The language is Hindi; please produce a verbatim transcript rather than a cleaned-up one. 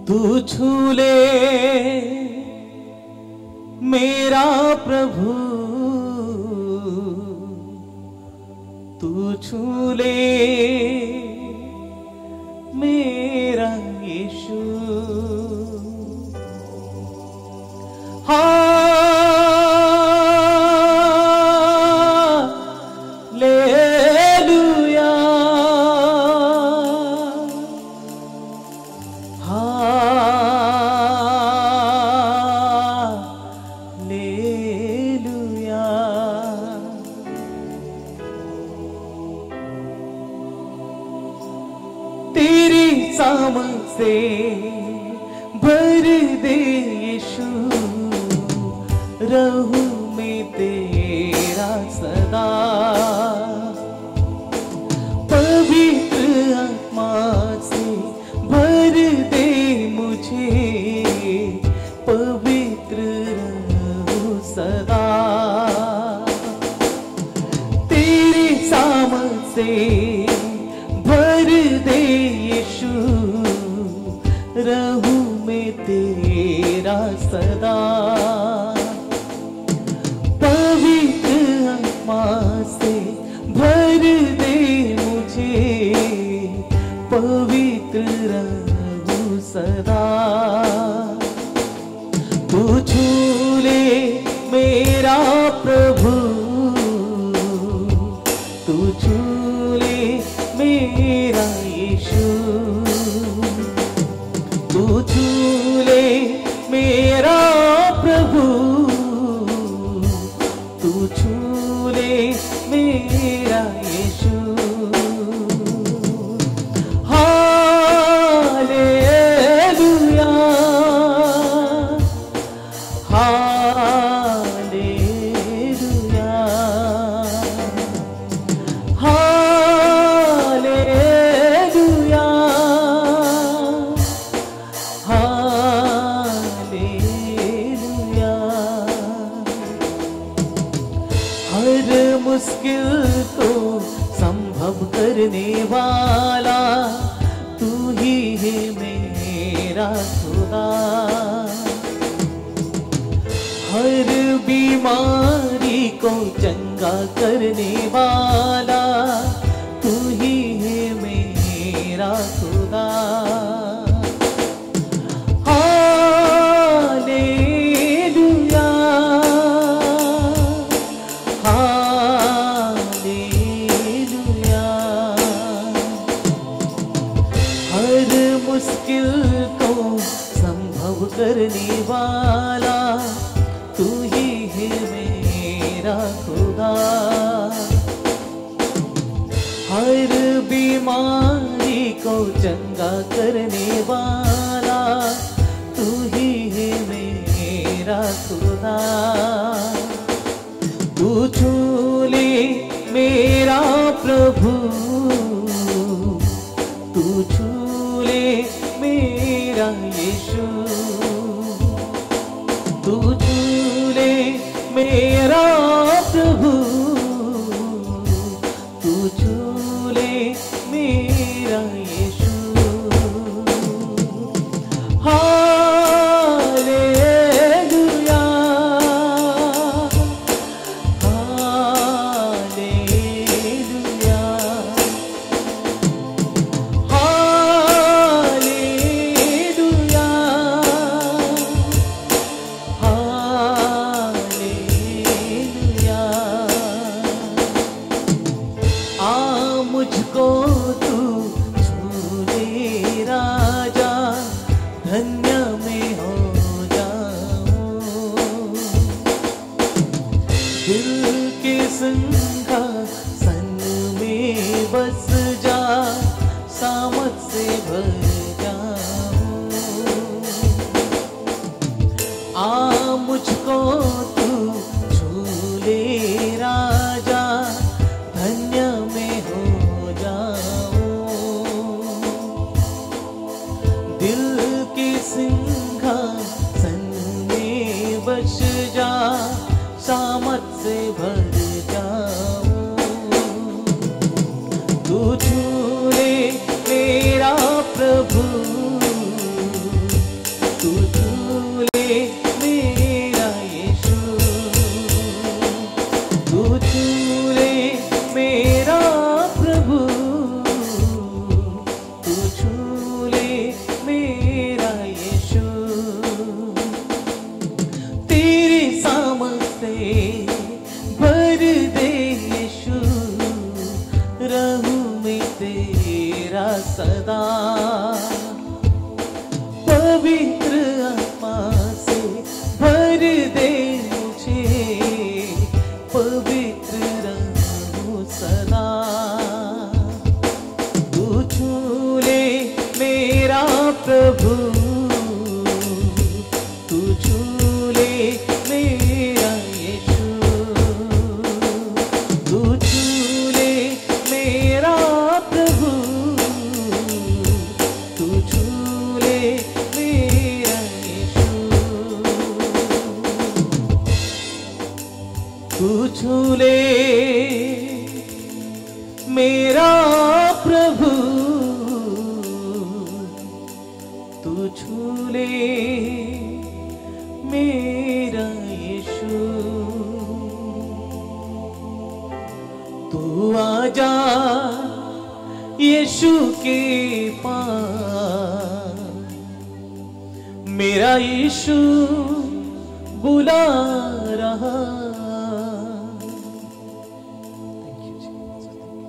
तू छू ले मेरा प्रभु, तू छू ले मेरा यीशु। Hallelujah, hallelujah. तेरी सामत से भर दे यीशु, रहूं मैं तेरा सदा। पवित्र आत्मा से भर दे मुझे, पवित्र रहूं सदा। तेरी सामत से भर दे यीशु, रहूं मैं तेरा सदा। पवित्र आत्मा से भर दे मुझे, पवित्र रहूं सदा। तू छू ले मेरा प्रभु, तू छू ले मेरा यीशु, तू छू ले मेरा प्रभु, तू छू ले मेरा Yeshu. Hallelujah, hallelujah, hallelujah, hallelujah. हर मुश्किल को संभव करने वाला तू ही है मेरा खुदा। हर बीमारी को चंगा करने वाला तू ही है मेरा खुदा। Hallelujah, hallelujah. हर मुश्किल को संभव करने वाला तू ही है मेरा खुदा। हर बीमारी को चंगा करने वाला तू ही है मेरा खुदा। तू छू ले मेरा प्रभु, तू छू ले मेरा यीशु, तू छू ले मेरा प्रभु, तू छू ले मेरा Yeshu. Hallelujah, hallelujah, hallelujah, hallelujah. आ मुझको तू छू ले राजा, धन्य में हो जाऊं। दिल के सिंहासन में बस जा, सामत से भर जाऊं। आ मुझको तू छू ले राजा, धन्य में हो जाऊं। दिल के सिंहासन में बस जा, सामत से भर जाऊं। तू छू ले मेरा प्रभु, में तेरा सदा। पवित्र आत्मा से भर दे मुझे, पवित्र रहूं सदा। तू छू ले मेरा प्रभु, तू छू ले मेरा यीशु, तू छू ले मेरा प्रभु, तू छू ले मेरा यीशु, तू छू ले मेरा प्रभु, तू छू ले मेरा यीशु। तू आजा यीशु के पास, मेरा यीशु बुला रहा